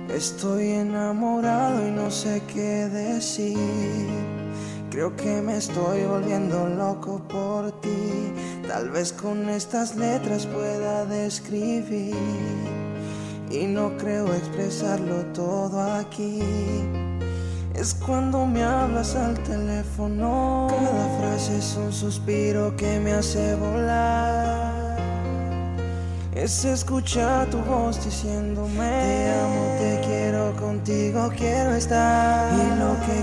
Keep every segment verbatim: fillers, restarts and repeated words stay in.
Estoy enamorado y no sé qué decir. Creo que me estoy volviendo loco por ti. Tal vez con estas letras pueda describir, y no creo expresarlo todo aquí. Es cuando me hablas al teléfono, cada frase es un suspiro que me hace volar. Es escuchar tu voz diciéndome: te amo, te quiero, contigo quiero estar. Y lo que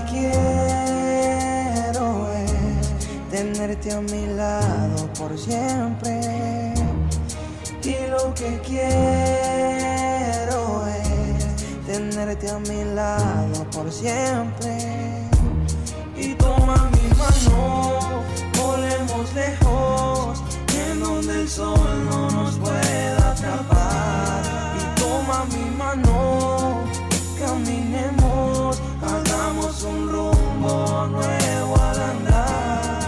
quiero es tenerte a mi lado por siempre. Y lo que quiero es tenerte a mi lado por siempre. Y toma mi mano, volemos lejos, en donde el sol no nos pueda atrapar. Y toma mi mano, caminemos, hagamos un rumbo nuevo al andar.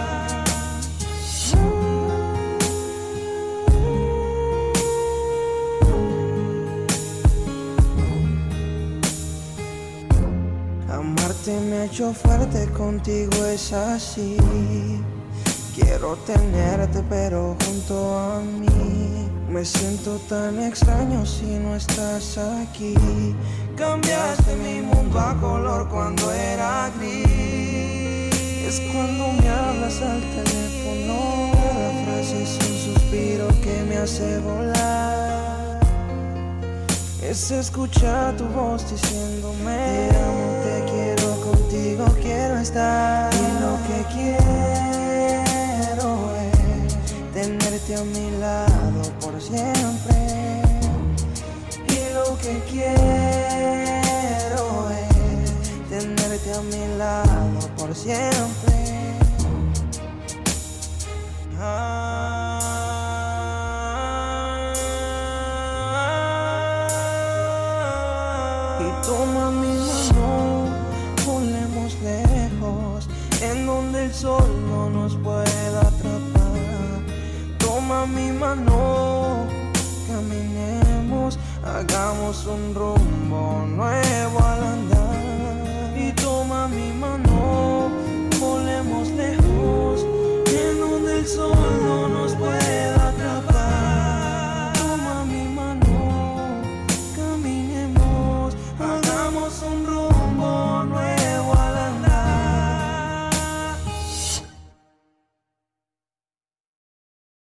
Amarte me ha hecho fuerte, contigo es así. Quiero tenerte pero junto a mí. Me siento tan extraño si no estás aquí. Cambiaste mi mundo a color cuando era gris. Es cuando me hablas al teléfono, cada frase es un suspiro que me hace volar. Es escuchar tu voz diciéndome: te amo, te quiero, contigo quiero estar. Y lo que quiero es tenerte a mi lado por siempre. Y lo que quiero es tenerte a mi lado por siempre. Ah. Toma mi mano, volemos lejos, en donde el sol no nos pueda atrapar. Toma mi mano, caminemos, hagamos un rumbo nuevo al andar. Y toma mi mano, volemos lejos, en donde el sol no nos pueda